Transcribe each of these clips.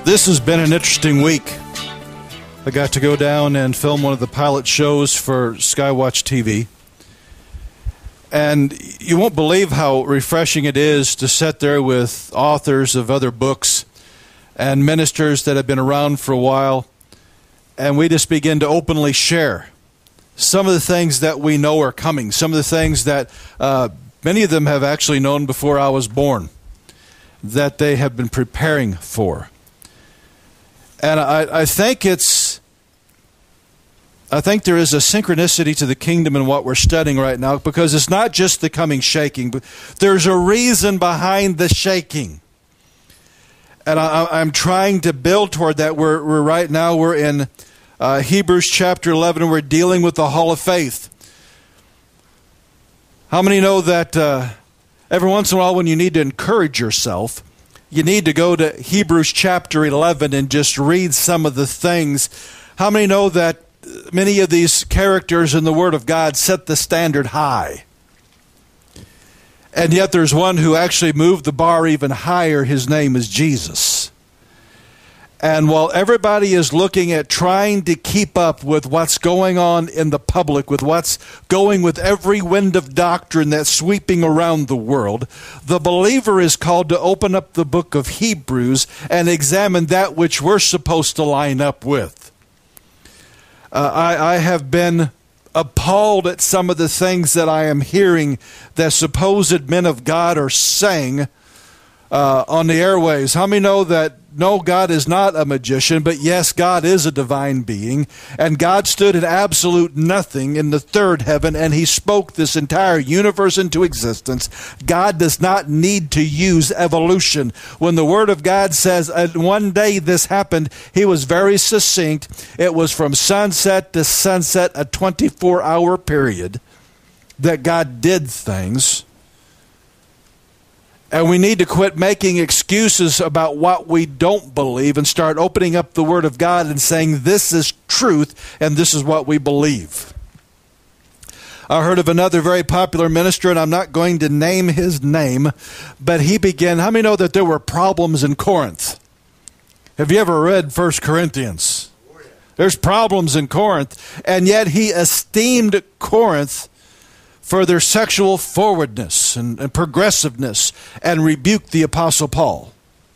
This has been an interesting week. I got to go down and film one of the pilot shows for Skywatch TV. And you won't believe how refreshing it is to sit there with authors of other books and ministers that have been around for a while, and we just begin to openly share some of the things that we know are coming, some of the things that many of them have actually known before I was born, that they have been preparing for. And I think there is a synchronicity to the kingdom in what we're studying right now, because it's not just the coming shaking, but there's a reason behind the shaking. And I'm trying to build toward that. We're right now we're in Hebrews chapter 11, and we're dealing with the hall of faith. How many know that every once in a while when you need to encourage yourself, you need to go to Hebrews chapter 11 and just read some of the things? How many know that many of these characters in the Word of God set the standard high? And yet there's one who actually moved the bar even higher. His name is Jesus. And while everybody is looking at trying to keep up with what's going on in the public, with what's going with every wind of doctrine that's sweeping around the world, the believer is called to open up the book of Hebrews and examine that which we're supposed to line up with. I have been appalled at some of the things that I am hearing that supposed men of God are saying on the airways. How many know that no, God is not a magician, but yes, God is a divine being, and God stood in absolute nothing in the third heaven, and He spoke this entire universe into existence. God does not need to use evolution. When the Word of God says one day this happened, He was very succinct. It was from sunset to sunset, a 24-hour period that God did things. And we need to quit making excuses about what we don't believe and start opening up the Word of God and saying this is truth and this is what we believe. I heard of another very popular minister, and I'm not going to name his name, but he began, how many know that there were problems in Corinth? Have you ever read 1 Corinthians? There's problems in Corinth, and yet he esteemed Corinth for their sexual forwardness and progressiveness, and rebuked the Apostle Paul.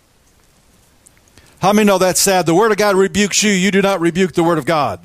How many know that's sad? The Word of God rebukes you. You do not rebuke the Word of God.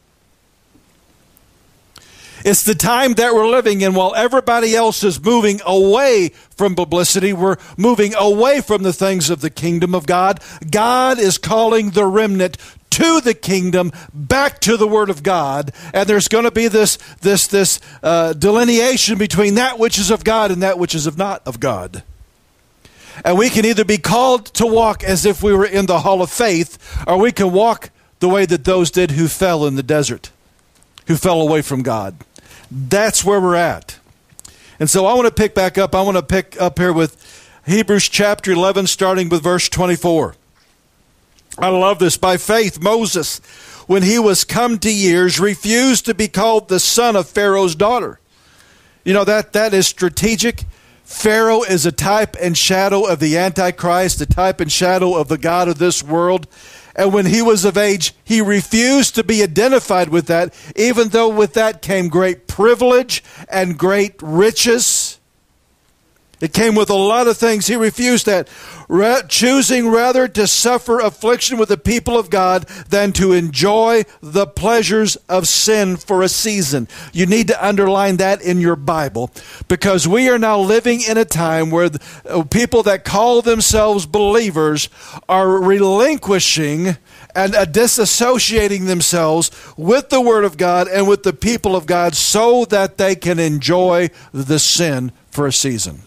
It's the time that we're living in. While everybody else is moving away from publicity, we're moving away from the things of the kingdom of God. God is calling the remnant to the kingdom, back to the Word of God, and there's going to be this delineation between that which is of God and that which is not of God. And we can either be called to walk as if we were in the hall of faith, or we can walk the way that those did who fell in the desert, who fell away from God. That's where we're at. And so I want to pick back up. I want to pick up here with Hebrews chapter 11, starting with verse 24. I love this. By faith, Moses, when he was come to years, refused to be called the son of Pharaoh's daughter. You know, that is strategic. Pharaoh is a type and shadow of the Antichrist, a type and shadow of the god of this world. And when he was of age, he refused to be identified with that, even though with that came great privilege and great riches. It came with a lot of things. He refused that, choosing rather to suffer affliction with the people of God than to enjoy the pleasures of sin for a season. You need to underline that in your Bible, because we are now living in a time where people that call themselves believers are relinquishing and disassociating themselves with the Word of God and with the people of God so that they can enjoy the sin for a season.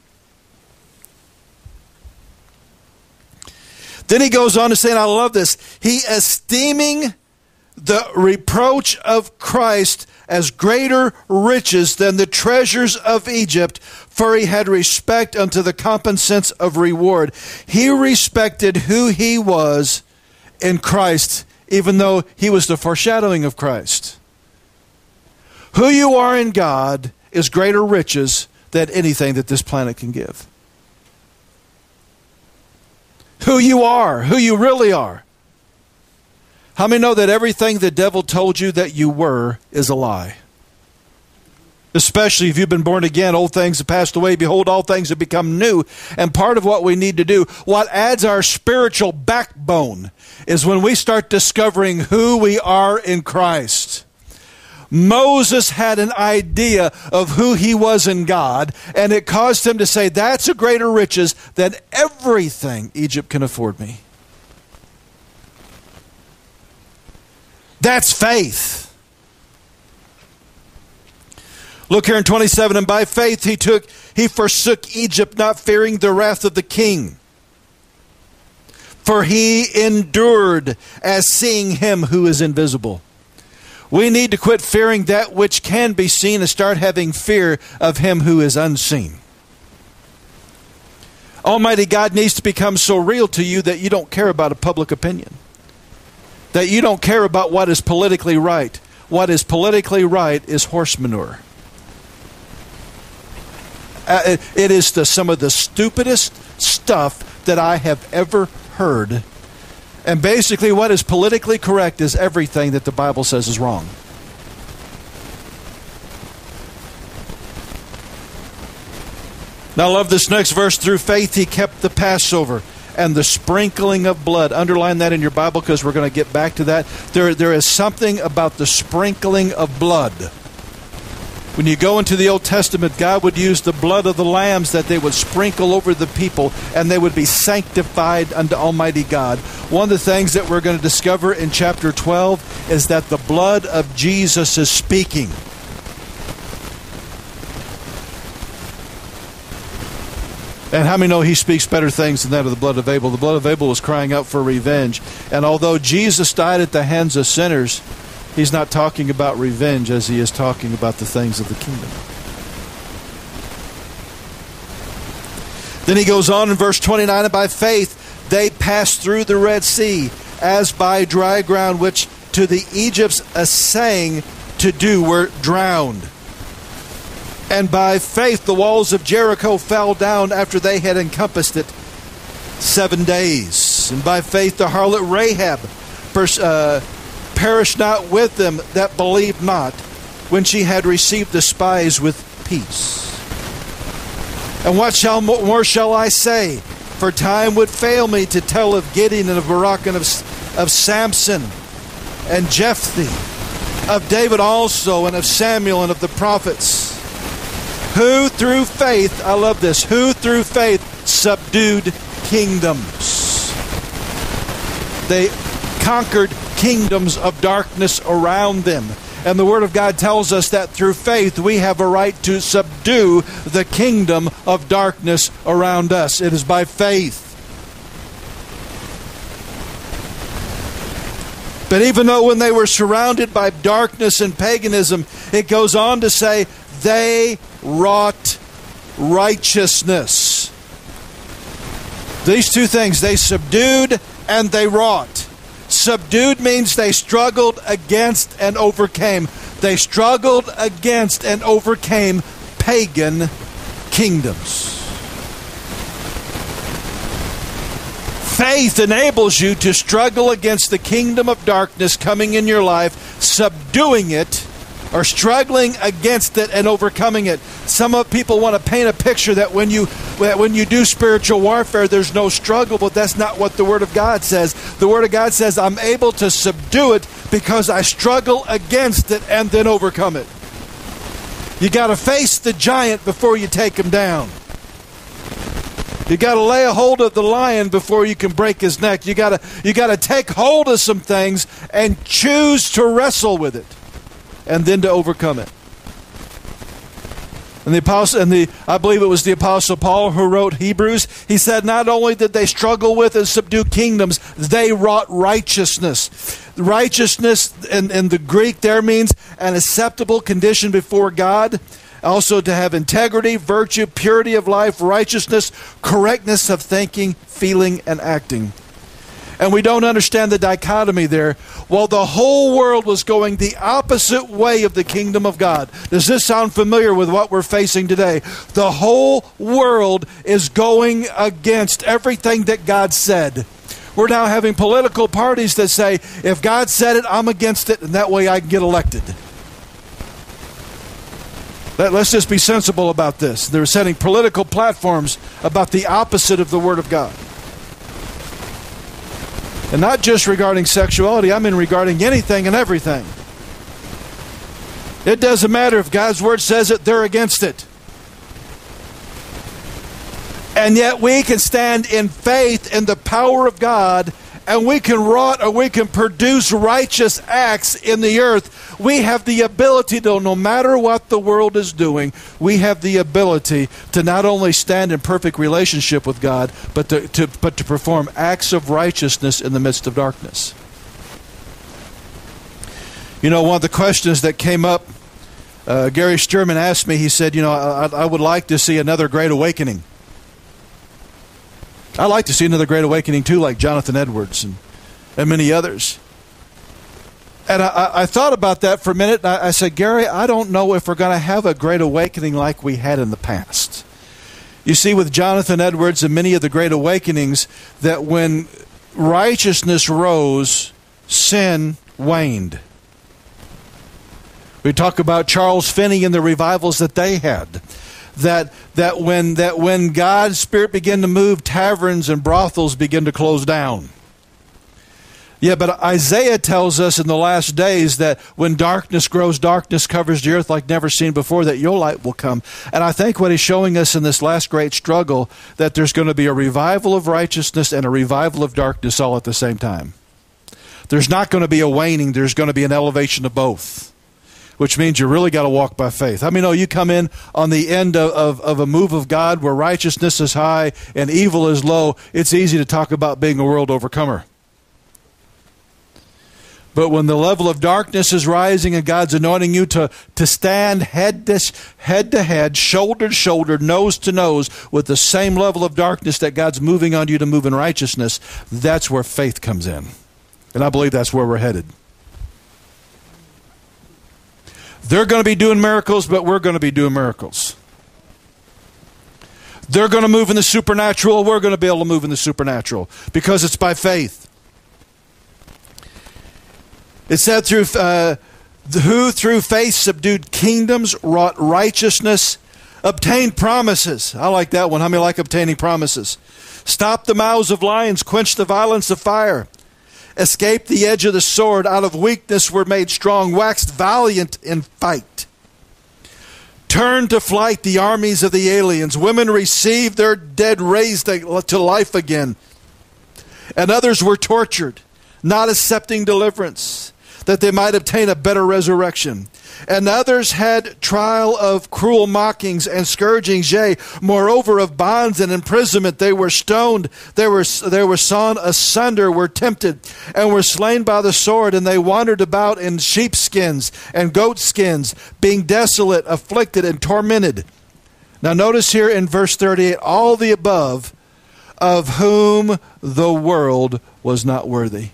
Then he goes on to say, and I love this, he esteeming the reproach of Christ as greater riches than the treasures of Egypt, for he had respect unto the recompense of reward. He respected who he was in Christ, even though he was the foreshadowing of Christ. Who you are in God is greater riches than anything that this planet can give. who you are, who you really are. How many know that everything the devil told you that you were is a lie? Especially if you've been born again, old things have passed away. Behold, all things have become new. And part of what we need to do, what adds our spiritual backbone, is when we start discovering who we are in Christ. Moses had an idea of who he was in God, and it caused him to say, that's a greater riches than everything Egypt can afford me. That's faith. Look here in 27, and by faith he forsook Egypt, not fearing the wrath of the king. For he endured as seeing him who is invisible. We need to quit fearing that which can be seen and start having fear of him who is unseen. Almighty God needs to become so real to you that you don't care about a public opinion. That you don't care about what is politically right. What is politically right is horse manure. It is some of the stupidest stuff that I have ever heard. And basically what is politically correct is everything that the Bible says is wrong. Now I love this next verse. Through faith he kept the Passover and the sprinkling of blood. Underline that in your Bible because we're going to get back to that. There is something about the sprinkling of blood. When you go into the Old Testament, God would use the blood of the lambs that they would sprinkle over the people, and they would be sanctified unto Almighty God. One of the things that we're going to discover in chapter 12 is that the blood of Jesus is speaking. And how many know he speaks better things than that of the blood of Abel? The blood of Abel was crying out for revenge. And although Jesus died at the hands of sinners, he's not talking about revenge as he is talking about the things of the kingdom. Then he goes on in verse 29, and by faith they passed through the Red Sea as by dry ground, which to the Egypts assaying to do were drowned. And by faith the walls of Jericho fell down after they had encompassed it 7 days. And by faith the harlot Rahab perished not with them that believed not, when she had received the spies with peace. And what more shall I say? For time would fail me to tell of Gideon and of Barak and of Samson and Jephthah, of David also, and of Samuel and of the prophets, who through faith, I love this, who through faith subdued kingdoms. They conquered kingdoms of darkness around them. And the Word of God tells us that through faith we have a right to subdue the kingdom of darkness around us. It is by faith. But even though when they were surrounded by darkness and paganism, it goes on to say, they wrought righteousness. These two things, they subdued and they wrought. Subdued means they struggled against and overcame. They struggled against and overcame pagan kingdoms. Faith enables you to struggle against the kingdom of darkness coming in your life, subduing it, or struggling against it and overcoming it. Some people want to paint a picture that when you do spiritual warfare, there's no struggle, but that's not what the Word of God says. The Word of God says, I'm able to subdue it because I struggle against it and then overcome it. You got to face the giant before you take him down. You got to lay a hold of the lion before you can break his neck. You got to take hold of some things and choose to wrestle with it, and then to overcome it. And I believe it was the Apostle Paul who wrote Hebrews. He said not only did they struggle with and subdue kingdoms, they wrought righteousness. Righteousness in the Greek there means an acceptable condition before God. Also to have integrity, virtue, purity of life, righteousness, correctness of thinking, feeling, and acting. And we don't understand the dichotomy there. Well, the whole world was going the opposite way of the kingdom of God. Does this sound familiar with what we're facing today? The whole world is going against everything that God said. We're now having political parties that say, if God said it, I'm against it, and that way I can get elected. Let's just be sensible about this. They're setting political platforms about the opposite of the Word of God. And not just regarding sexuality, I mean regarding anything and everything. It doesn't matter if God's Word says it, they're against it. And yet we can stand in faith in the power of God, and we can wrought or we can produce righteous acts in the earth. We have the ability to, no matter what the world is doing, we have the ability to not only stand in perfect relationship with God, but to perform acts of righteousness in the midst of darkness. You know, one of the questions that came up, Gary Sturman asked me, he said, you know, I would like to see another great awakening. I'd like to see another great awakening too, like Jonathan Edwards and many others. And I thought about that for a minute, and I said, Gary, I don't know if we're going to have a great awakening like we had in the past. You see, with Jonathan Edwards and many of the great awakenings, that when righteousness rose, sin waned. We talk about Charles Finney and the revivals that they had. That when God's Spirit began to move, taverns and brothels began to close down. Yeah, but Isaiah tells us in the last days that when darkness grows, darkness covers the earth like never seen before, that your light will come. And I think what he's showing us in this last great struggle, that there's going to be a revival of righteousness and a revival of darkness all at the same time. There's not going to be a waning, there's going to be an elevation of both. Which means you really got to walk by faith. I mean, you come in on the end of a move of God where righteousness is high and evil is low. It's easy to talk about being a world overcomer. But when the level of darkness is rising and God's anointing you to stand head to head, shoulder to shoulder, nose to nose with the same level of darkness that God's moving on you to move in righteousness, that's where faith comes in. And I believe that's where we're headed. They're going to be doing miracles, but we're going to be doing miracles. They're going to move in the supernatural. We're going to be able to move in the supernatural because it's by faith. It said who through faith subdued kingdoms, wrought righteousness, obtained promises. I like that one. How many like obtaining promises? Stopped the mouths of lions, quenched the violence of fire. Escaped the edge of the sword, out of weakness were made strong, waxed valiant in fight. Turned to flight the armies of the aliens. Women received their dead raised to life again. And others were tortured, not accepting deliverance, that they might obtain a better resurrection. And others had trial of cruel mockings and scourgings, yea, moreover of bonds and imprisonment. They were stoned, they were sawn asunder, were tempted, and were slain by the sword. And they wandered about in sheepskins and goatskins, being desolate, afflicted, and tormented. Now notice here in verse 38, all the above, of whom the world was not worthy.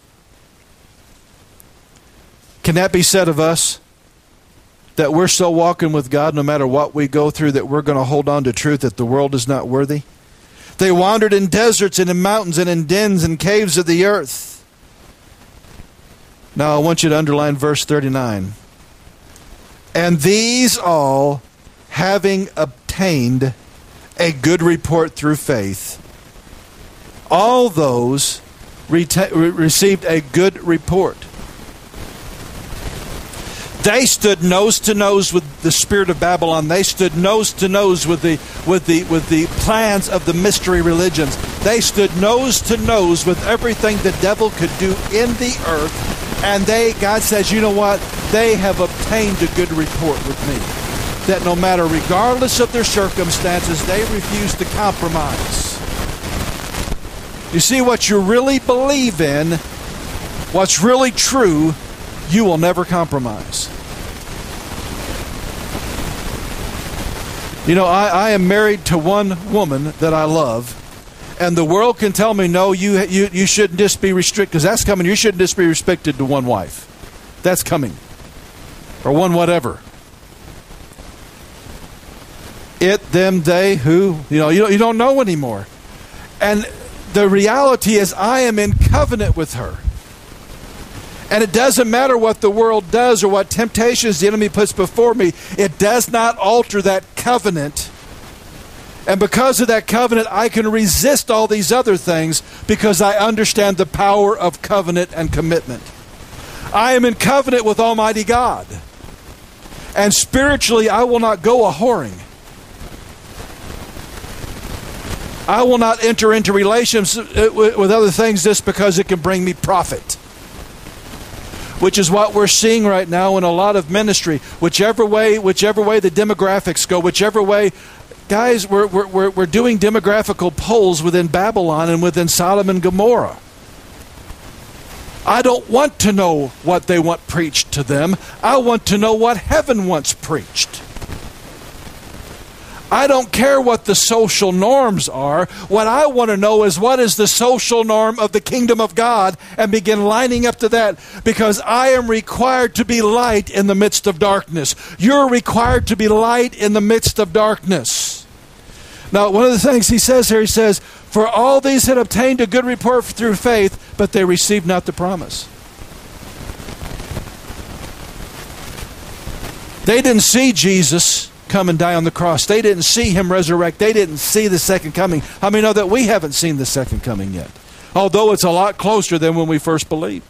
Can that be said of us? That we're so walking with God no matter what we go through, that we're going to hold on to truth that the world is not worthy? They wandered in deserts and in mountains and in dens and caves of the earth. Now I want you to underline verse 39. And these all, having obtained a good report through faith, all those received a good report. They stood nose to nose with the spirit of Babylon. They stood nose to nose with the plans of the mystery religions. They stood nose to nose with everything the devil could do in the earth. And God says, you know what? They have obtained a good report with me. That no matter, regardless of their circumstances, they refuse to compromise. You see, what you really believe in, what's really true, you will never compromise. You know, I am married to one woman that I love, And the world can tell me, no, you shouldn't just be restricted, because that's coming. You shouldn't just be restricted to one wife. That's coming. Or one whatever. It, them, they, who, you don't know anymore. And the reality is I am in covenant with her. And it doesn't matter what the world does or what temptations the enemy puts before me. It does not alter that covenant. And because of that covenant, I can resist all these other things because I understand the power of covenant and commitment. I am in covenant with Almighty God. And spiritually, I will not go a-whoring. I will not enter into relations with other things just because it can bring me profit. Which is what we're seeing right now in a lot of ministry. Whichever way the demographics go, whichever way, guys, we're doing demographical polls within Babylon and within Sodom and Gomorrah. I don't want to know what they want preached to them. I want to know what heaven wants preached. I don't care what the social norms are. What I want to know is what is the social norm of the kingdom of God, and begin lining up to that, because I am required to be light in the midst of darkness. You're required to be light in the midst of darkness. Now, one of the things he says here, he says, for all these had obtained a good report through faith, but they received not the promise. They didn't see Jesus come and die on the cross. They didn't see him resurrect. They didn't see the second coming. How many know that we haven't seen the second coming yet? Although it's a lot closer than when we first believed.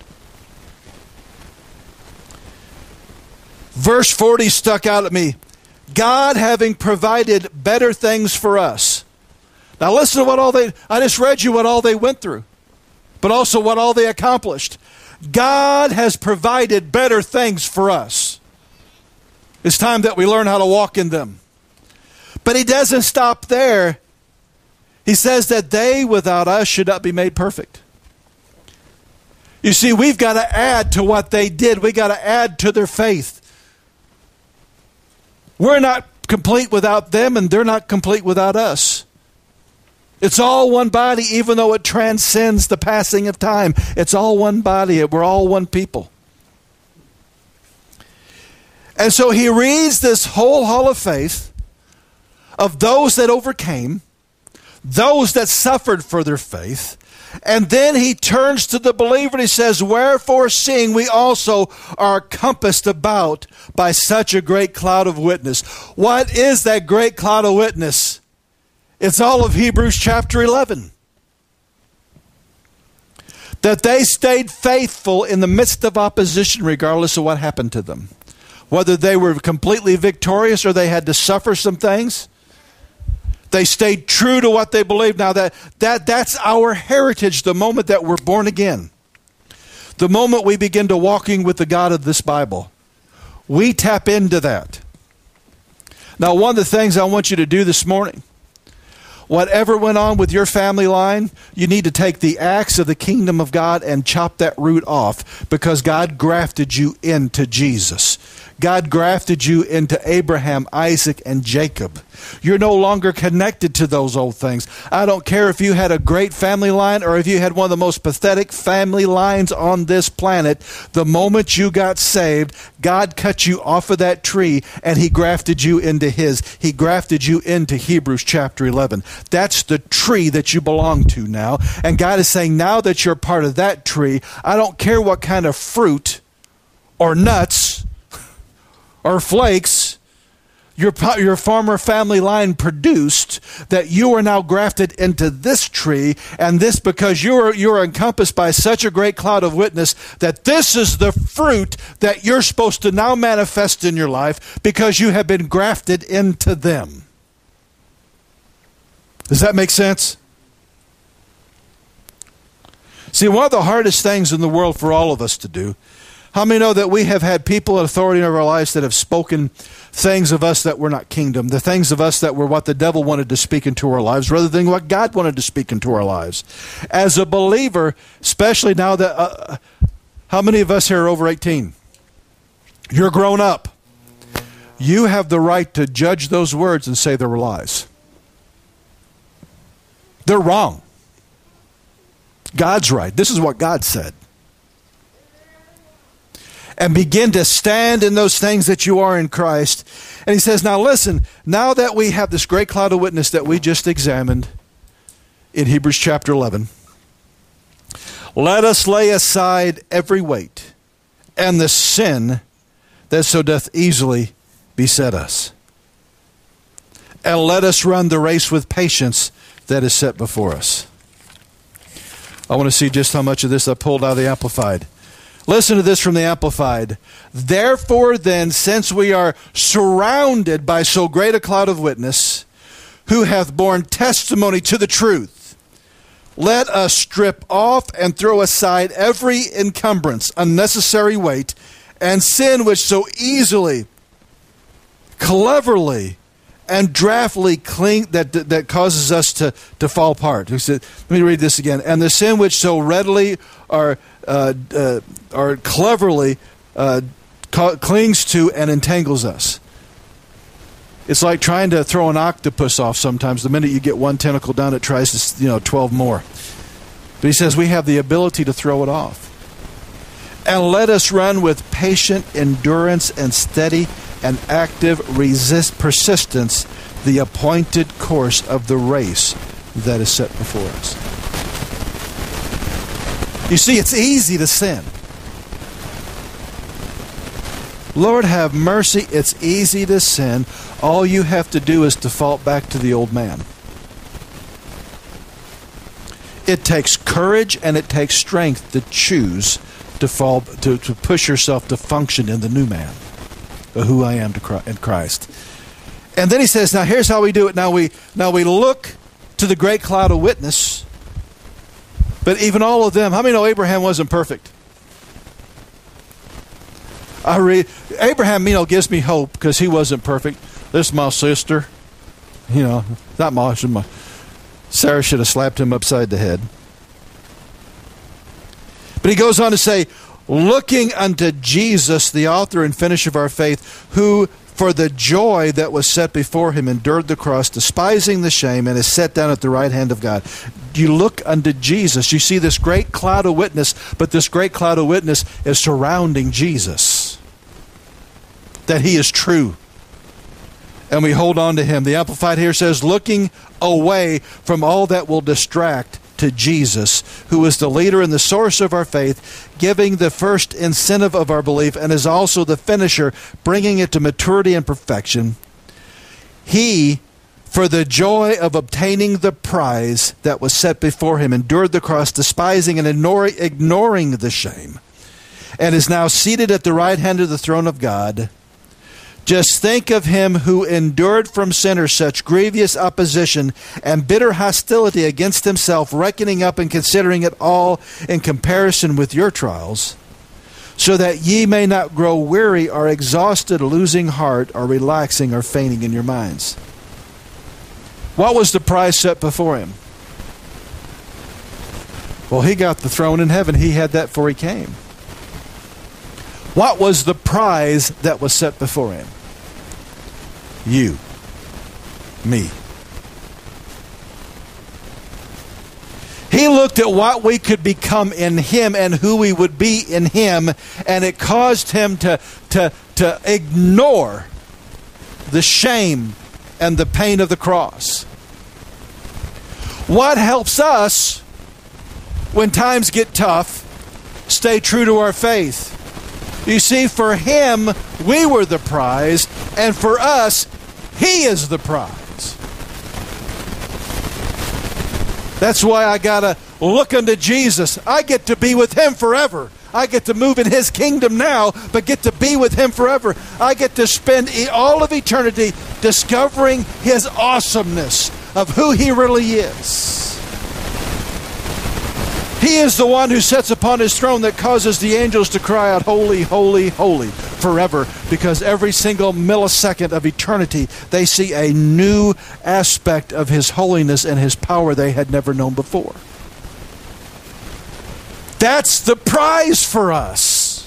Verse 40 stuck out at me. God having provided better things for us. Now listen to I just read you what all they went through, but also what all they accomplished. God has provided better things for us. It's time that we learn how to walk in them. But he doesn't stop there. He says that they without us should not be made perfect. You see, we've got to add to what they did. We've got to add to their faith. We're not complete without them, and they're not complete without us. It's all one body, even though it transcends the passing of time. It's all one body. We're all one people. And so he reads this whole hall of faith of those that overcame, those that suffered for their faith, and then he turns to the believer and he says, wherefore seeing we also are compassed about by such a great cloud of witness. What is that great cloud of witness? It's all of Hebrews chapter 11. That they stayed faithful in the midst of opposition regardless of what happened to them. Whether they were completely victorious or they had to suffer some things, they stayed true to what they believed. Now that's our heritage the moment that we're born again. The moment we begin to walking with the God of this Bible. We tap into that. Now, one of the things I want you to do this morning, whatever went on with your family line, you need to take the axe of the kingdom of God and chop that root off, because God grafted you into Jesus. God grafted you into Abraham, Isaac, and Jacob. You're no longer connected to those old things. I don't care if you had a great family line or if you had one of the most pathetic family lines on this planet. The moment you got saved, God cut you off of that tree and he grafted you into his. He grafted you into Hebrews chapter 11. That's the tree that you belong to now. And God is saying, now that you're part of that tree, I don't care what kind of fruit or nuts or flakes your former family line produced, that you are now grafted into this tree, and this because you're encompassed by such a great cloud of witness that this is the fruit that you're supposed to now manifest in your life because you have been grafted into them. Does that make sense? See, one of the hardest things in the world for all of us to do, how many know that we have had people in authority in our lives that have spoken things of us that were not kingdom, the things of us that were what the devil wanted to speak into our lives rather than what God wanted to speak into our lives? As a believer, especially now that, how many of us here are over 18? You're grown up. You have the right to judge those words and say they were lies. They're wrong. God's right. This is what God said. And begin to stand in those things that you are in Christ. And he says, now listen, now that we have this great cloud of witness that we just examined in Hebrews chapter 11, let us lay aside every weight and the sin that so doth easily beset us. And let us run the race with patience that is set before us. I want to see just how much of this I pulled out of the Amplified. Listen to this from the Amplified. Therefore then, since we are surrounded by so great a cloud of witness, who hath borne testimony to the truth, let us strip off and throw aside every encumbrance, unnecessary weight, and sin which so easily, cleverly, and draftily cling that causes us to fall apart. Let me read this again. And the sin which so readily or cleverly clings to and entangles us. It's like trying to throw an octopus off sometimes. The minute you get one tentacle down, it tries to, 12 more. But he says we have the ability to throw it off. And let us run with patient endurance and steady and active persistence the appointed course of the race that is set before us. You see, it's easy to sin. Lord have mercy, it's easy to sin. All you have to do is default back to the old man. It takes courage and it takes strength to choose to push yourself to function in the new man, who I am in Christ. And then he says, now here's how we do it. Now we look to the great cloud of witness. But even all of them, how many know Abraham wasn't perfect? Abraham, gives me hope because he wasn't perfect. This is my sister. Not my Sarah should have slapped him upside the head. But he goes on to say, looking unto Jesus, the author and finisher of our faith, who for the joy that was set before him endured the cross, despising the shame, and is set down at the right hand of God. You look unto Jesus. You see this great cloud of witness, but this great cloud of witness is surrounding Jesus. That he is true. And we hold on to him. The Amplified here says, looking away from all that will distract to Jesus, who is the leader and the source of our faith, giving the first incentive of our belief, and is also the finisher, bringing it to maturity and perfection. He, for the joy of obtaining the prize that was set before him, endured the cross, despising and ignoring the shame, and is now seated at the right hand of the throne of God. Just think of him who endured from sinners such grievous opposition and bitter hostility against himself, reckoning up and considering it all in comparison with your trials, so that ye may not grow weary or exhausted, losing heart, or relaxing or fainting in your minds. What was the prize set before him? Well, he got the throne in heaven. He had that before he came. What was the prize that was set before him? You. Me. He looked at what we could become in him and who we would be in him, and it caused him to ignore the shame and the pain of the cross. What helps us when times get tough? Stay true to our faith. You see, for him, we were the prize, and for us, he is the prize. That's why I got to look unto Jesus. I get to be with him forever. I get to move in his kingdom now, but get to be with him forever. I get to spend all of eternity discovering his awesomeness of who he really is. He is the one who sits upon his throne that causes the angels to cry out, holy, holy, holy, forever, because every single millisecond of eternity, they see a new aspect of his holiness and his power they had never known before. That's the prize for us.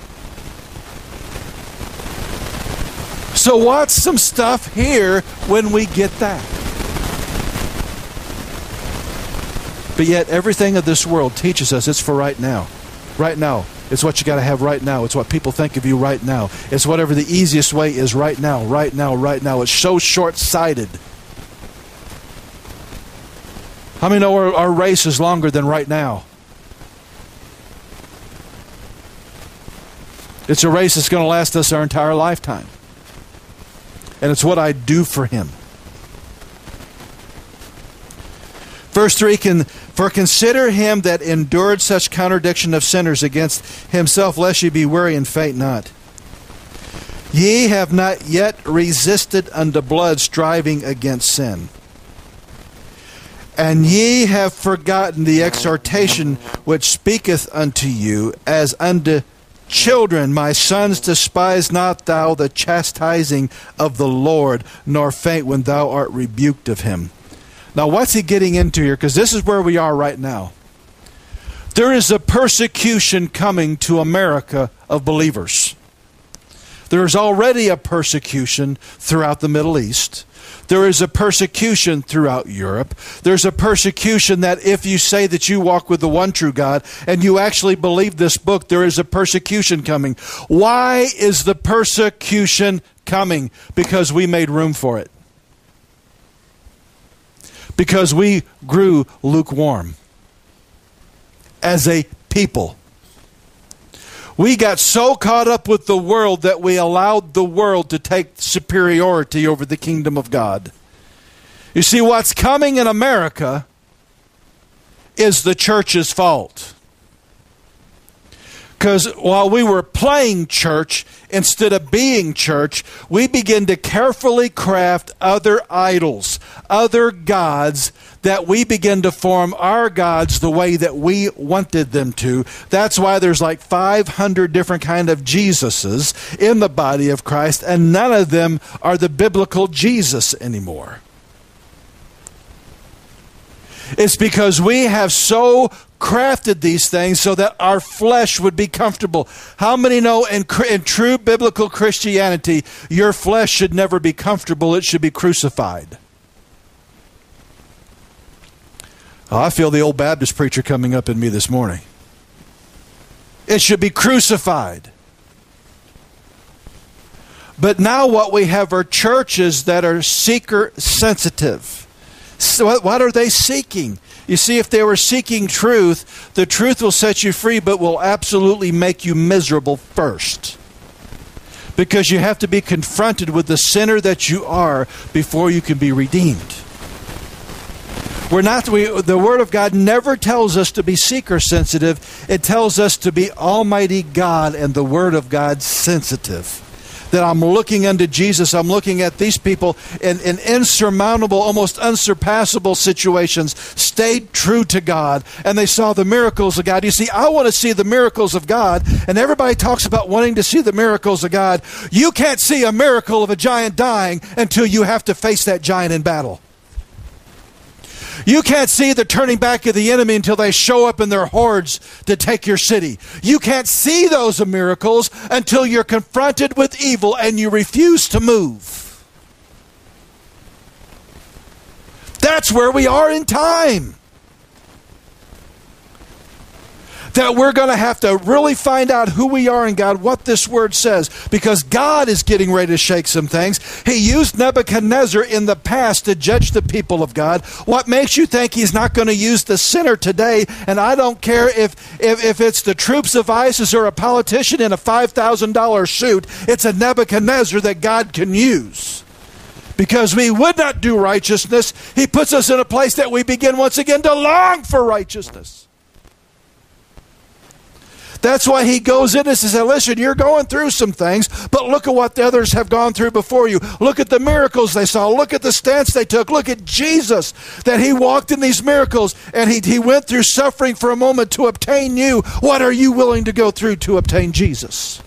So what's some stuff here when we get that? But yet everything of this world teaches us it's for right now. Right now. It's what you got to have right now. It's what people think of you right now. It's whatever the easiest way is right now, right now, right now. It's so short-sighted. How many know our race is longer than right now? It's a race that's going to last us our entire lifetime. And it's what I do for Him. Verse 3, for consider him that endured such contradiction of sinners against himself, lest ye be weary and faint not. Ye have not yet resisted unto blood, striving against sin. And ye have forgotten the exhortation which speaketh unto you, as unto children. My sons, despise not thou the chastising of the Lord, nor faint when thou art rebuked of him. Now, what's he getting into here? Because this is where we are right now. There is a persecution coming to America of believers. There is already a persecution throughout the Middle East. There is a persecution throughout Europe. There's a persecution that if you say that you walk with the one true God and you actually believe this book, there is a persecution coming. Why is the persecution coming? Because we made room for it. Because we grew lukewarm as a people. We got so caught up with the world that we allowed the world to take superiority over the kingdom of God. You see, what's coming in America is the church's fault. Because while we were playing church instead of being church, we began to carefully craft other idols, other gods, that we begin to form our gods the way that we wanted them to. That's why there's like 500 different kind of Jesuses in the body of Christ, and none of them are the biblical Jesus anymore. It's because we have so crafted these things so that our flesh would be comfortable. How many know in true biblical Christianity, your flesh should never be comfortable, it should be crucified? Oh, I feel the old Baptist preacher coming up in me this morning. It should be crucified. But now what we have are churches that are seeker sensitive. So what are they seeking? You see, if they were seeking truth, the truth will set you free, but will absolutely make you miserable first. Because you have to be confronted with the sinner that you are before you can be redeemed. The Word of God never tells us to be seeker sensitive. It tells us to be Almighty God and the Word of God sensitive. That I'm looking unto Jesus. I'm looking at these people in insurmountable, almost unsurpassable situations, stayed true to God, and they saw the miracles of God. You see, I want to see the miracles of God, and everybody talks about wanting to see the miracles of God. You can't see a miracle of a giant dying until you have to face that giant in battle. You can't see the turning back of the enemy until they show up in their hordes to take your city. You can't see those miracles until you're confronted with evil and you refuse to move. That's where we are in time. That we're going to have to really find out who we are in God, what this word says, because God is getting ready to shake some things. He used Nebuchadnezzar in the past to judge the people of God. What makes you think he's not going to use the sinner today? And I don't care if it's the troops of ISIS or a politician in a $5,000 suit, it's a Nebuchadnezzar that God can use. Because we would not do righteousness, he puts us in a place that we begin once again to long for righteousness. That's why he goes in and says, listen, you're going through some things, but look at what the others have gone through before you. Look at the miracles they saw. Look at the stance they took. Look at Jesus, that he walked in these miracles, and he went through suffering for a moment to obtain you. What are you willing to go through to obtain Jesus?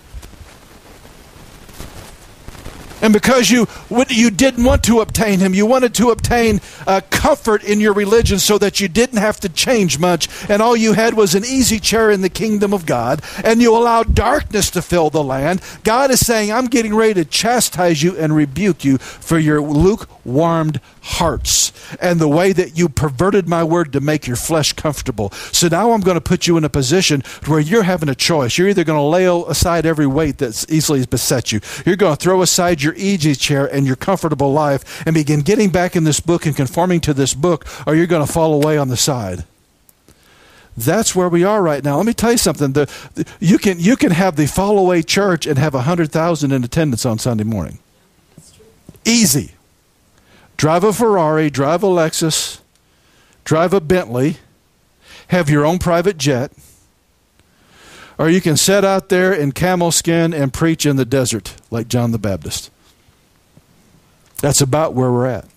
And because you didn't want to obtain him, you wanted to obtain comfort in your religion so that you didn't have to change much, and all you had was an easy chair in the kingdom of God, and you allowed darkness to fill the land. God is saying, I'm getting ready to chastise you and rebuke you for your lukewarmed hearts and the way that you perverted my word to make your flesh comfortable. So now I'm going to put you in a position where you're having a choice. You're either going to lay aside every weight that's easily beset you. You're going to throw aside your easy chair and your comfortable life and begin getting back in this book and conforming to this book, or you're going to fall away on the side. That's where we are right now. Let me tell you something. You can have the fall away church and have 100,000 in attendance on Sunday morning. Easy. Drive a Ferrari, drive a Lexus, drive a Bentley, have your own private jet, or you can sit out there in camel skin and preach in the desert like John the Baptist. That's about where we're at.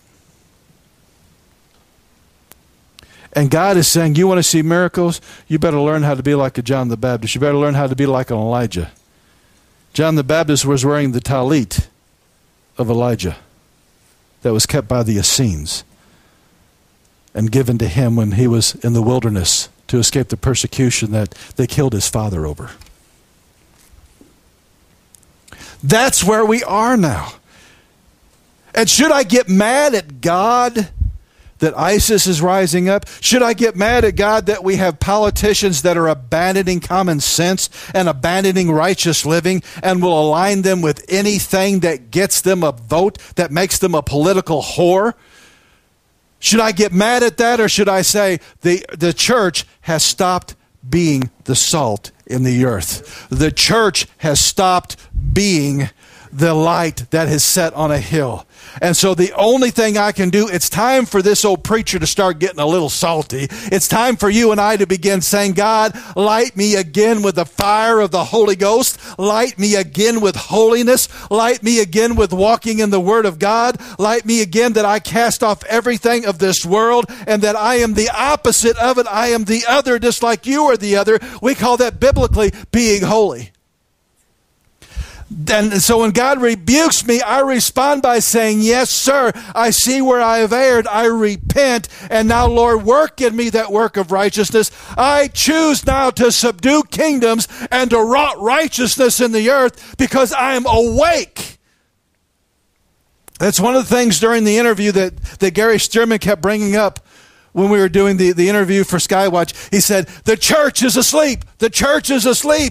And God is saying, you want to see miracles? You better learn how to be like a John the Baptist. You better learn how to be like an Elijah. John the Baptist was wearing the talit of Elijah that was kept by the Essenes and given to him when he was in the wilderness to escape the persecution that they killed his father over. That's where we are now. And should I get mad at God that ISIS is rising up? Should I get mad at God that we have politicians that are abandoning common sense and abandoning righteous living and will align them with anything that gets them a vote, that makes them a political whore? Should I get mad at that, or should I say the church has stopped being the salt in the earth? The church has stopped being the light that is set on a hill. And so the only thing I can do, it's time for this old preacher to start getting a little salty. It's time for you and I to begin saying, God, light me again with the fire of the Holy Ghost. Light me again with holiness. Light me again with walking in the Word of God. Light me again that I cast off everything of this world and that I am the opposite of it. I am the other, just like you are the other. We call that biblically being holy. And so when God rebukes me, I respond by saying, yes, sir, I see where I have erred. I repent. And now, Lord, work in me that work of righteousness. I choose now to subdue kingdoms and to wrought righteousness in the earth because I am awake. That's one of the things during the interview that Gary Stearman kept bringing up when we were doing the interview for Skywatch. He said, the church is asleep. The church is asleep.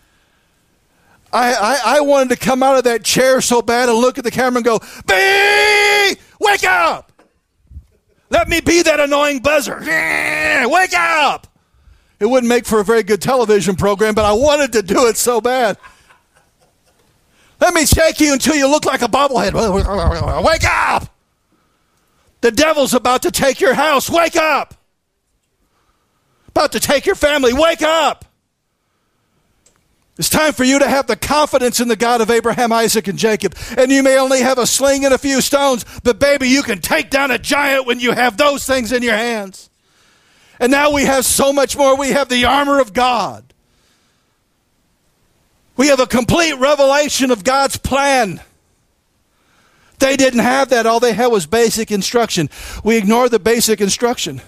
I wanted to come out of that chair so bad and look at the camera and go, "Bee! Wake up! Let me be that annoying buzzer. Wake up!" It wouldn't make for a very good television program, but I wanted to do it so bad. Let me shake you until you look like a bobblehead. Wake up! The devil's about to take your house. Wake up! About to take your family. Wake up! It's time for you to have the confidence in the God of Abraham, Isaac, and Jacob. And you may only have a sling and a few stones, but baby, you can take down a giant when you have those things in your hands. And now we have so much more. We have the armor of God. We have a complete revelation of God's plan. They didn't have that. All they had was basic instruction. We ignore the basic instruction.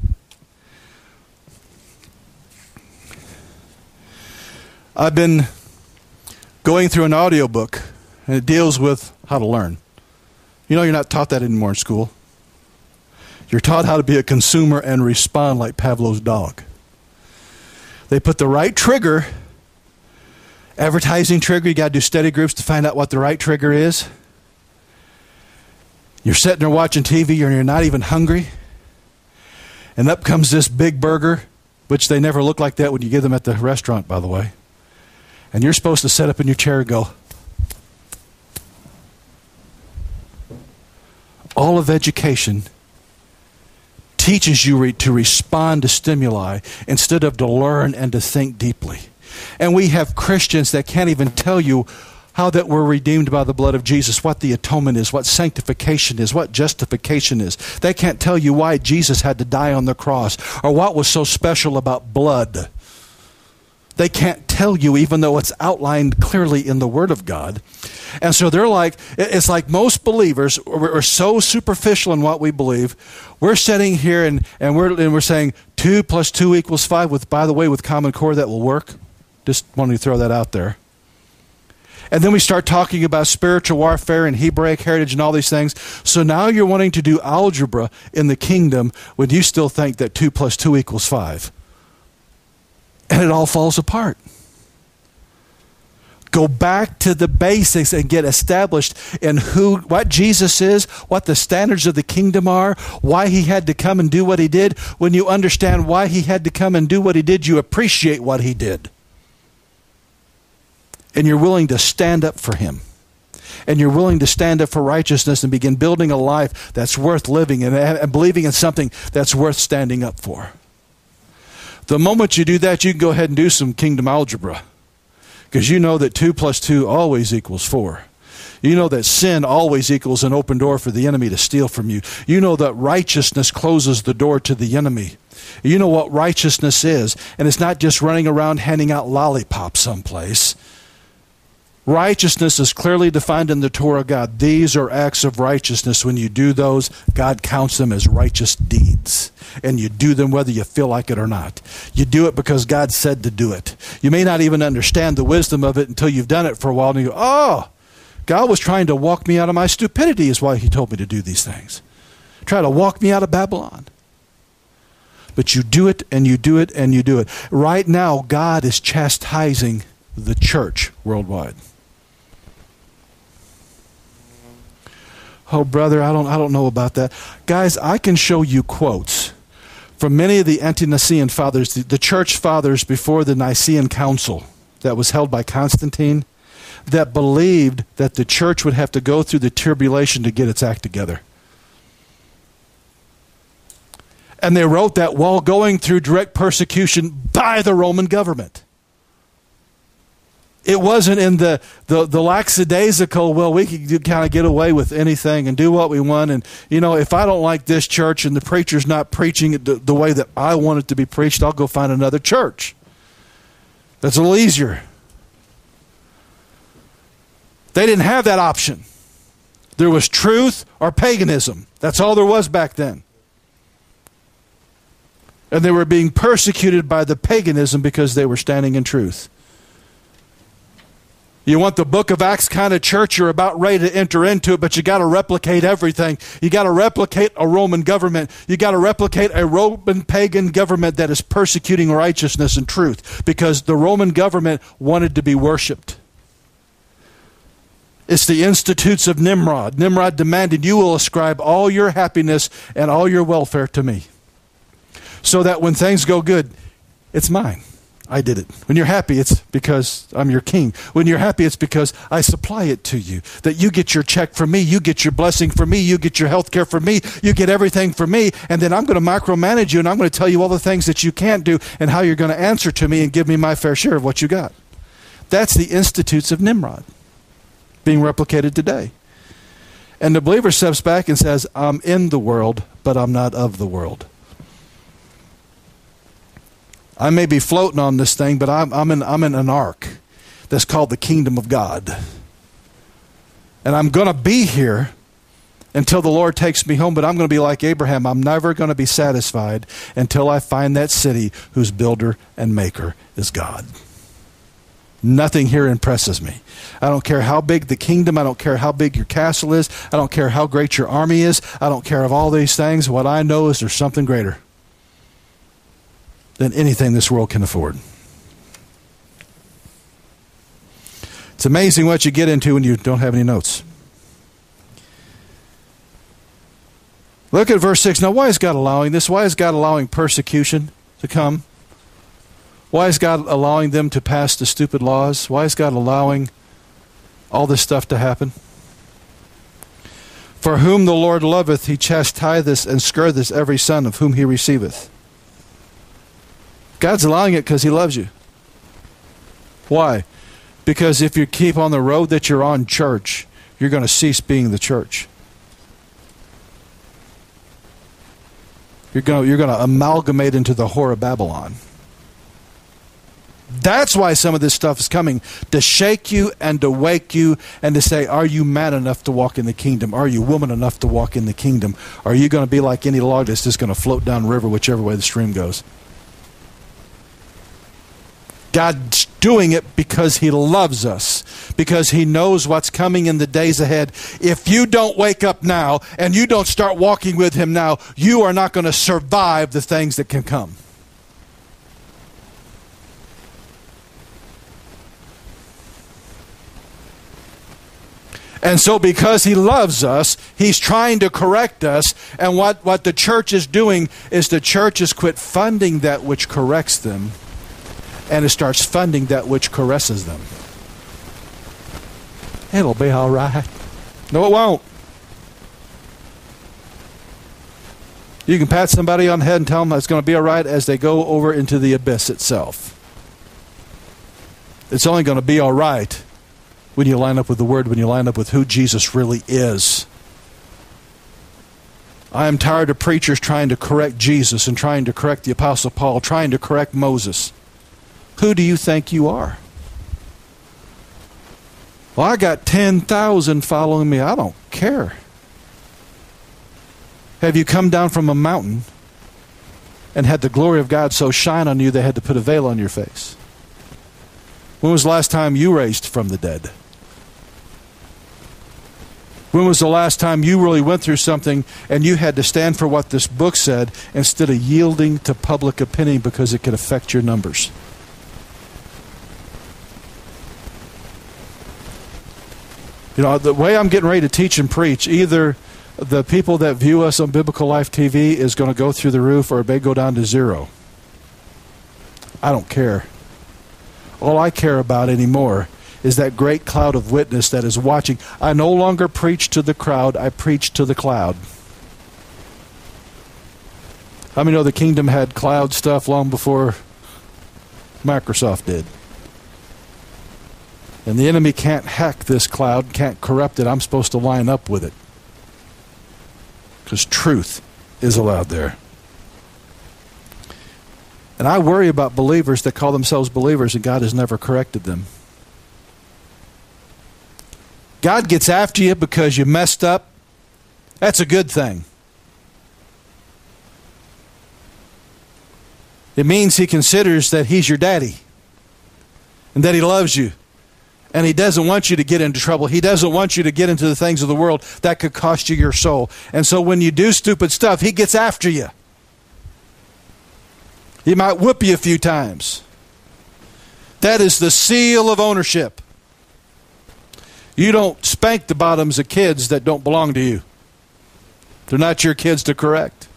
I've been going through an audiobook, and it deals with how to learn. You know, you're not taught that anymore in school. You're taught how to be a consumer and respond like Pavlov's dog. They put the right trigger, advertising trigger. You got to do study groups to find out what the right trigger is. You're sitting there watching TV, and you're not even hungry. And up comes this big burger, which they never look like that when you get them at the restaurant, by the way. And you're supposed to sit up in your chair and go. All of education teaches you to respond to stimuli instead of to learn and to think deeply. And we have Christians that can't even tell you how that we're redeemed by the blood of Jesus, what the atonement is, what sanctification is, what justification is. They can't tell you why Jesus had to die on the cross or what was so special about blood. They can't tell you, even though it's outlined clearly in the Word of God. And so they're like, it's like most believers are so superficial in what we believe. We're sitting here and we're saying 2 + 2 = 5, with, by the way, with Common Core that will work. Just wanted to throw that out there. And then we start talking about spiritual warfare and Hebraic heritage and all these things. So now you're wanting to do algebra in the kingdom when you still think that 2 + 2 = 5. And it all falls apart. Go back to the basics and get established in what Jesus is, what the standards of the kingdom are, why he had to come and do what he did. When you understand why he had to come and do what he did, you appreciate what he did. And you're willing to stand up for him. And you're willing to stand up for righteousness and begin building a life that's worth living and believing in something that's worth standing up for. The moment you do that, you can go ahead and do some kingdom algebra. Because you know that 2 + 2 always equals 4. You know that sin always equals an open door for the enemy to steal from you. You know that righteousness closes the door to the enemy. You know what righteousness is. And it's not just running around handing out lollipops someplace. Righteousness is clearly defined in the Torah of God. These are acts of righteousness. When you do those, God counts them as righteous deeds. And you do them whether you feel like it or not. You do it because God said to do it. You may not even understand the wisdom of it until you've done it for a while and you go, oh, God was trying to walk me out of my stupidity is why he told me to do these things. Try to walk me out of Babylon. But you do it and you do it and you do it. Right now, God is chastising the church worldwide. Oh, brother, I don't know about that. Guys, I can show you quotes from many of the ante-Nicene fathers, the church fathers before the Nicene Council that was held by Constantine, that believed that the church would have to go through the tribulation to get its act together. And they wrote that while going through direct persecution by the Roman government. It wasn't in the lackadaisical, well, we can kind of get away with anything and do what we want. And, you know, if I don't like this church and the preacher's not preaching it the way that I want it to be preached, I'll go find another church. That's a little easier. They didn't have that option. There was truth or paganism. That's all there was back then. And they were being persecuted by the paganism because they were standing in truth. You want the book of Acts kind of church, you're about ready to enter into it, but you got to replicate everything. You got to replicate a Roman government. You got to replicate a Roman pagan government that is persecuting righteousness and truth, because the Roman government wanted to be worshipped. It's the institutes of Nimrod. Nimrod demanded, you will ascribe all your happiness and all your welfare to me, so that when things go good, it's mine. I did it. When you're happy, it's because I'm your king. When you're happy, it's because I supply it to you. That you get your check from me, you get your blessing from me, you get your health care from me, you get everything from me, and then I'm going to micromanage you, and I'm going to tell you all the things that you can't do and how you're going to answer to me and give me my fair share of what you got. That's the institutes of Nimrod being replicated today. And the believer steps back and says, I'm in the world, but I'm not of the world. I may be floating on this thing, but I'm in an ark that's called the kingdom of God. And I'm going to be here until the Lord takes me home, but I'm going to be like Abraham. I'm never going to be satisfied until I find that city whose builder and maker is God. Nothing here impresses me. I don't care how big the kingdom, I don't care how big your castle is, I don't care how great your army is, I don't care of all these things. What I know is there's something greater than anything this world can afford. It's amazing what you get into when you don't have any notes. Look at verse 6. Now, why is God allowing this? Why is God allowing persecution to come? Why is God allowing them to pass the stupid laws? Why is God allowing all this stuff to happen? For whom the Lord loveth, he chastiseth and scourgeth every son of whom he receiveth. God's allowing it because he loves you. Why? Because if you keep on the road that you're on, church, you're going to cease being the church. You're going to amalgamate into the whore of Babylon. That's why some of this stuff is coming, to shake you and to wake you and to say, are you man enough to walk in the kingdom? Are you woman enough to walk in the kingdom? Are you going to be like any log that's just going to float down the river whichever way the stream goes? God doing it because He loves us, because He knows what's coming in the days ahead. If you don't wake up now and you don't start walking with Him now, you are not going to survive the things that can come. And so because He loves us, He's trying to correct us. And what the church is doing is the church has quit funding that which corrects them, and it starts funding that which caresses them. It'll be all right. No, it won't. You can pat somebody on the head and tell them it's going to be all right as they go over into the abyss itself. It's only going to be all right when you line up with the Word, when you line up with who Jesus really is. I am tired of preachers trying to correct Jesus and trying to correct the Apostle Paul, trying to correct Moses. Who do you think you are? Well, I got 10,000 following me. I don't care. Have you come down from a mountain and had the glory of God so shine on you they had to put a veil on your face? When was the last time you raised from the dead? When was the last time you really went through something and you had to stand for what this book said instead of yielding to public opinion because it could affect your numbers? You know, the way I'm getting ready to teach and preach, either the people that view us on Biblical Life TV is going to go through the roof or it may go down to zero. I don't care. All I care about anymore is that great cloud of witness that is watching. I no longer preach to the crowd, I preach to the cloud. How many know the kingdom had cloud stuff long before Microsoft did? And the enemy can't hack this cloud, can't corrupt it. I'm supposed to line up with it, because truth is allowed there. And I worry about believers that call themselves believers and God has never corrected them. God gets after you because you messed up. That's a good thing. It means He considers that He's your daddy and that He loves you. And He doesn't want you to get into trouble. He doesn't want you to get into the things of the world that could cost you your soul. And so when you do stupid stuff, He gets after you. He might whip you a few times. That is the seal of ownership. You don't spank the bottoms of kids that don't belong to you. They're not your kids to correct.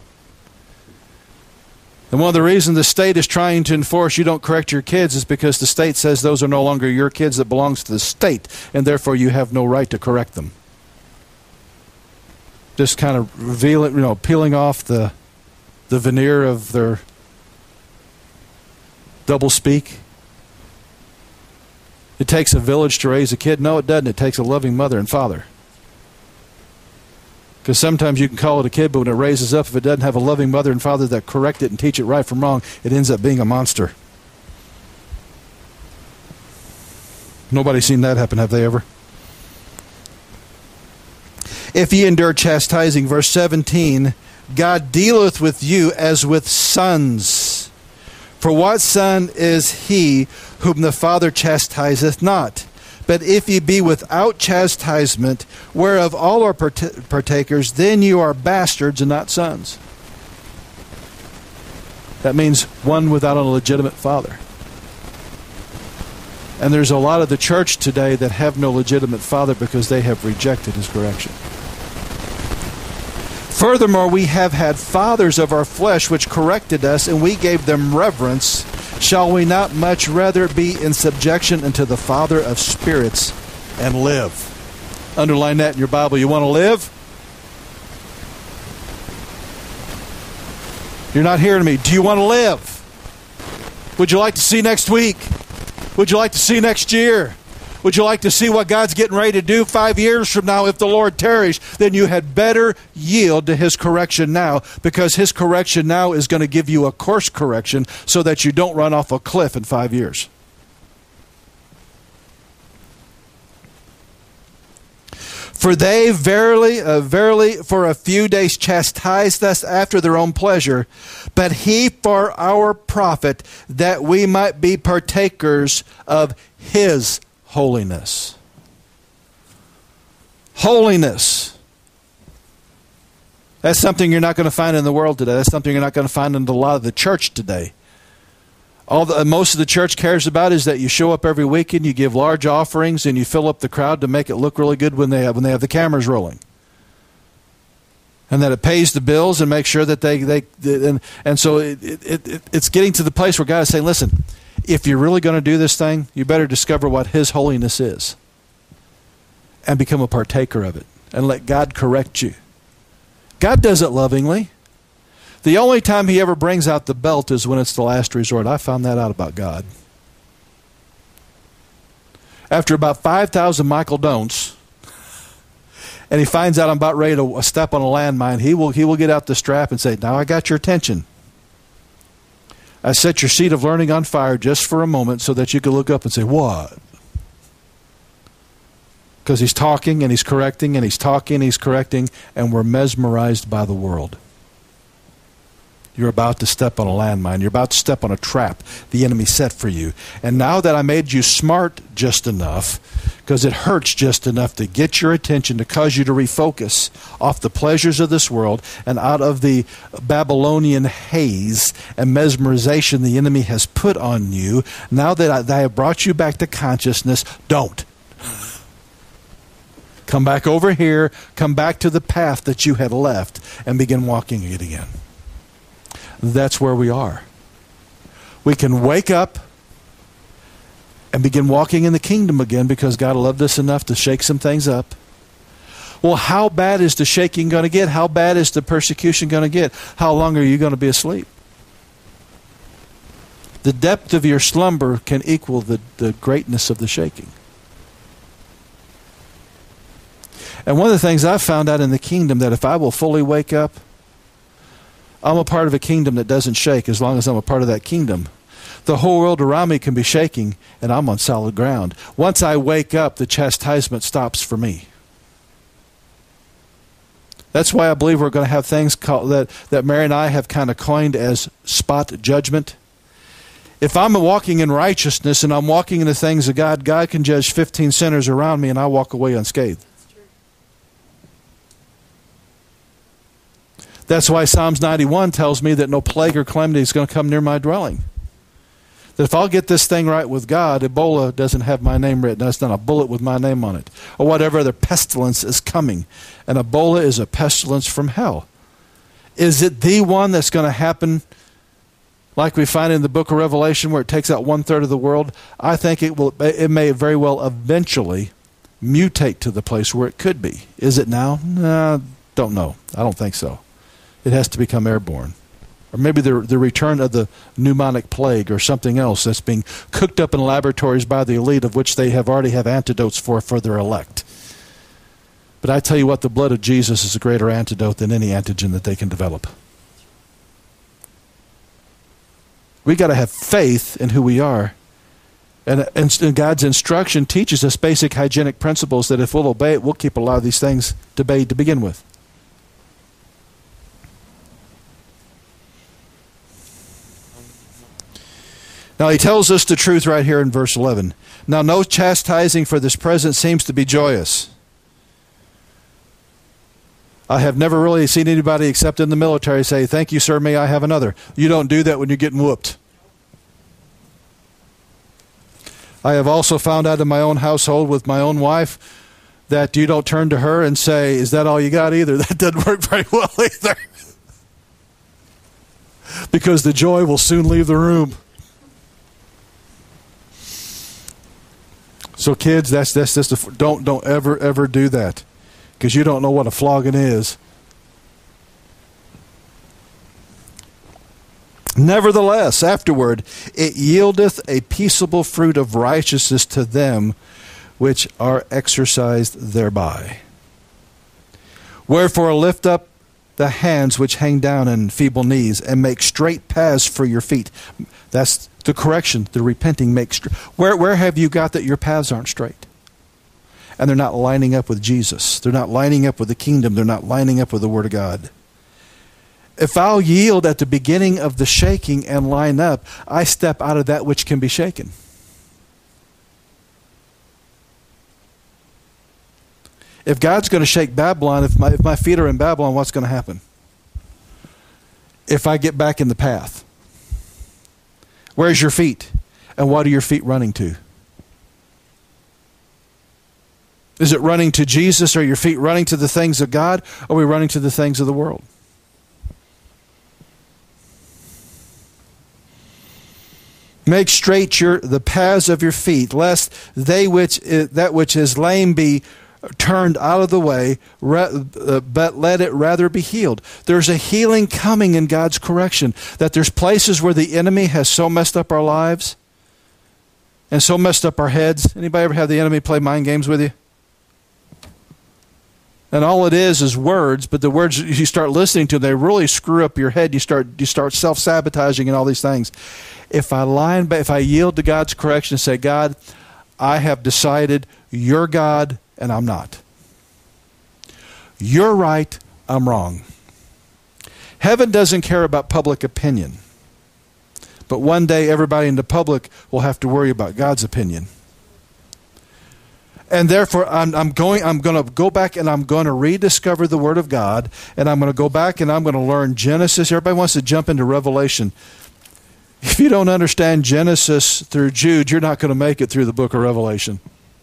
And one of the reasons the state is trying to enforce you don't correct your kids is because the state says those are no longer your kids, that belongs to the state, and therefore you have no right to correct them. Just kind of revealing, peeling off the veneer of their double speak. It takes a village to raise a kid. No, it doesn't. It takes a loving mother and father. Because sometimes you can call it a kid, but when it raises up, if it doesn't have a loving mother and father that correct it and teach it right from wrong, it ends up being a monster. Nobody's seen that happen, have they ever? If ye endure chastising, verse 17, God dealeth with you as with sons. For what son is he whom the Father chastiseth not? But if ye be without chastisement, whereof all are partakers, then you are bastards and not sons. That means one without a legitimate father. And there's a lot of the church today that have no legitimate father because they have rejected His correction. Furthermore, we have had fathers of our flesh which corrected us, and we gave them reverence. Shall we not much rather be in subjection unto the Father of spirits and live? Underline that in your Bible. You want to live? You're not hearing me. Do you want to live? Would you like to see next week? Would you like to see next year? Would you like to see what God's getting ready to do 5 years from now if the Lord tarries? Then you had better yield to His correction now, because His correction now is going to give you a course correction so that you don't run off a cliff in 5 years. For they verily for a few days chastised us after their own pleasure, but he for our profit, that we might be partakers of his holiness. Holiness. That's something you're not going to find in the world today. That's something you're not going to find in a lot of the church today. Most of the church cares about is that you show up every weekend, you give large offerings, and you fill up the crowd to make it look really good when they have the cameras rolling, and that it pays the bills and makes sure that and so it's getting to the place where God is saying, listen, if you're really going to do this thing, you better discover what his holiness is and become a partaker of it and let God correct you. God does it lovingly. The only time he ever brings out the belt is when it's the last resort. I found that out about God. After about 5,000 Michael don'ts, and he finds out I'm about ready to step on a landmine, he will get out the strap and say, now I got your attention. I set your seat of learning on fire just for a moment so that you can look up and say, what? Because he's talking and he's correcting and he's talking and he's correcting, and we're mesmerized by the world. You're about to step on a landmine. You're about to step on a trap the enemy set for you. And now that I made you smart just enough, because it hurts just enough to get your attention, to cause you to refocus off the pleasures of this world and out of the Babylonian haze and mesmerization the enemy has put on you, now that I have brought you back to consciousness, don't. Come back over here, come back to the path that you had left, and begin walking it again. That's where we are. We can wake up and begin walking in the kingdom again because God loved us enough to shake some things up. Well, how bad is the shaking going to get? How bad is the persecution going to get? How long are you going to be asleep? The depth of your slumber can equal the greatness of the shaking. And one of the things I've found out in the kingdom, that if I will fully wake up, I'm a part of a kingdom that doesn't shake as long as I'm a part of that kingdom. The whole world around me can be shaking, and I'm on solid ground. Once I wake up, the chastisement stops for me. That's why I believe we're going to have things called, that Mary and I have kind of coined as spot judgment. If I'm walking in righteousness and I'm walking in the things of God, God can judge 15 sinners around me, and I walk away unscathed. That's why Psalms 91 tells me that no plague or calamity is going to come near my dwelling. That if I'll get this thing right with God, Ebola doesn't have my name written. That's not a bullet with my name on it. Or whatever other pestilence is coming. And Ebola is a pestilence from hell. Is it the one that's going to happen like we find in the book of Revelation where it takes out 1/3 of the world? I think it may very well eventually mutate to the place where it could be. Is it now? No, don't know. I don't think so. It has to become airborne. Or maybe the return of the pneumonic plague or something else that's being cooked up in laboratories by the elite, of which they already have antidotes for their elect. But I tell you what, the blood of Jesus is a greater antidote than any antigen that they can develop. We got to have faith in who we are. And God's instruction teaches us basic hygienic principles that if we'll obey it, we'll keep a lot of these things to begin with. Now he tells us the truth right here in verse 11. Now no chastising for this present seems to be joyous. I have never really seen anybody except in the military say, thank you, sir, may I have another. You don't do that when you're getting whooped. I have also found out in my own household with my own wife that you don't turn to her and say, is that all you got either? That doesn't work very well either. Because the joy will soon leave the room. So kids, that's don't ever do that, because you don't know what a flogging is. Nevertheless, afterward, it yieldeth a peaceable fruit of righteousness to them which are exercised thereby. Wherefore lift up the hands which hang down and feeble knees, and make straight paths for your feet. That's the correction, the repenting. Where have you got that your paths aren't straight? and they're not lining up with Jesus. They're not lining up with the kingdom. They're not lining up with the Word of God. If I'll yield at the beginning of the shaking and line up, I step out of that which can be shaken. If God's going to shake Babylon, if my feet are in Babylon, what's going to happen? If I get back in the path. Where's your feet? And what are your feet running to? Is it running to Jesus? Are your feet running to the things of God? Or are we running to the things of the world? Make straight the paths of your feet, lest that which is lame be turned out of the way, but let it rather be healed. There's a healing coming in God's correction. That there's places where the enemy has so messed up our lives and so messed up our heads. Anybody ever have the enemy play mind games with you? And all it is words, but the words you start listening to, they really screw up your head. You start self-sabotaging and all these things. If I yield to God's correction and say, God, I have decided you're God and I'm not. You're right, I'm wrong. Heaven doesn't care about public opinion. But one day everybody in the public will have to worry about God's opinion. And therefore, I'm going to go back and I'm going to rediscover the Word of God. And I'm going to go back and I'm going to learn Genesis. Everybody wants to jump into Revelation. If you don't understand Genesis through Jude, you're not going to make it through the book of Revelation.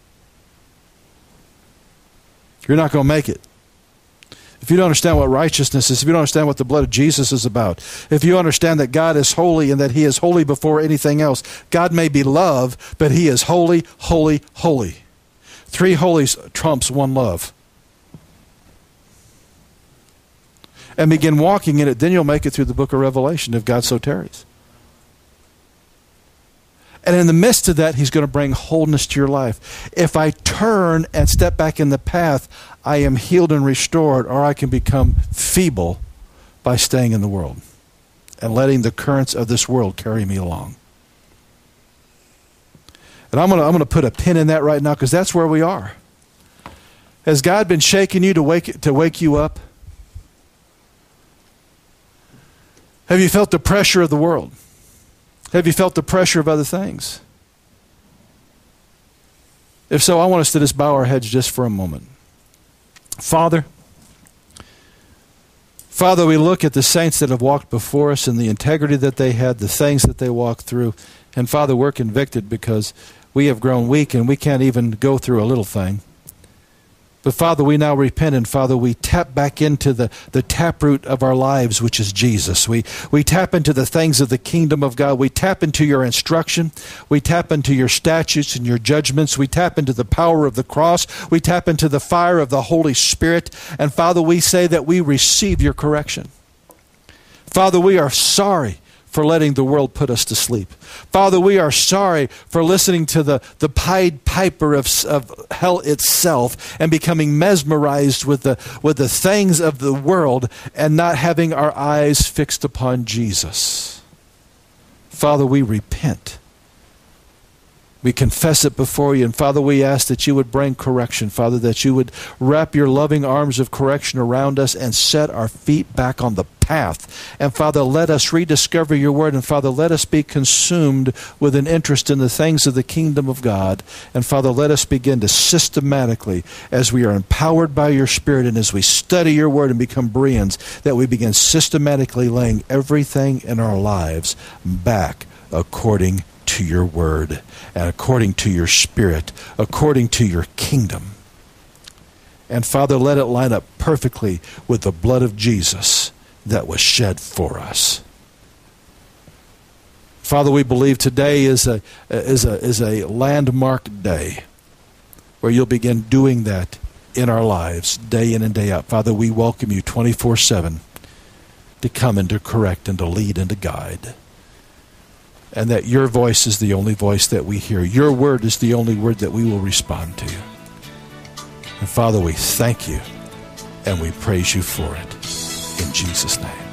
You're not going to make it. If you don't understand what righteousness is, if you don't understand what the blood of Jesus is about, if you understand that God is holy and that He is holy before anything else, God may be love, but He is holy, holy, holy. 3 holies trumps 1 love. And begin walking in it, then you'll make it through the book of Revelation if God so tarries. And in the midst of that, He's going to bring wholeness to your life. If I turn and step back in the path, I am healed and restored, or I can become feeble by staying in the world and letting the currents of this world carry me along. And I'm going to put a pin in that right now, because that's where we are. Has God been shaking you to wake you up? Have you felt the pressure of the world? Have you felt the pressure of other things? If so, I want us to just bow our heads just for a moment. Father, we look at the saints that have walked before us and the integrity that they had, the things that they walked through. And Father, we're convicted because we have grown weak and we can't even go through a little thing. But Father, we now repent, and Father, we tap back into the taproot of our lives, which is Jesus. We tap into the things of the kingdom of God. We tap into your instruction. We tap into your statutes and your judgments. We tap into the power of the cross. We tap into the fire of the Holy Spirit. And Father, we say that we receive your correction. Father, we are sorry for letting the world put us to sleep. Father, we are sorry for listening to the Pied Piper of hell itself and becoming mesmerized with the things of the world and not having our eyes fixed upon Jesus. Father, we repent. We confess it before you, and Father, we ask that you would bring correction, Father, that you would wrap your loving arms of correction around us and set our feet back on the path. And Father, let us rediscover your word, and Father, let us be consumed with an interest in the things of the kingdom of God. And Father, let us begin to systematically, as we are empowered by your Spirit and as we study your word and become Bereans, that we begin systematically laying everything in our lives back according to your word and according to your Spirit, according to your kingdom. And Father, let it line up perfectly with the blood of Jesus that was shed for us. Father, we believe today is a landmark day where you'll begin doing that in our lives day in and day out. Father, we welcome you 24/7 to come and to correct and to lead and to guide. And that your voice is the only voice that we hear. Your word is the only word that we will respond to. And Father, we thank you and we praise you for it. In Jesus' name.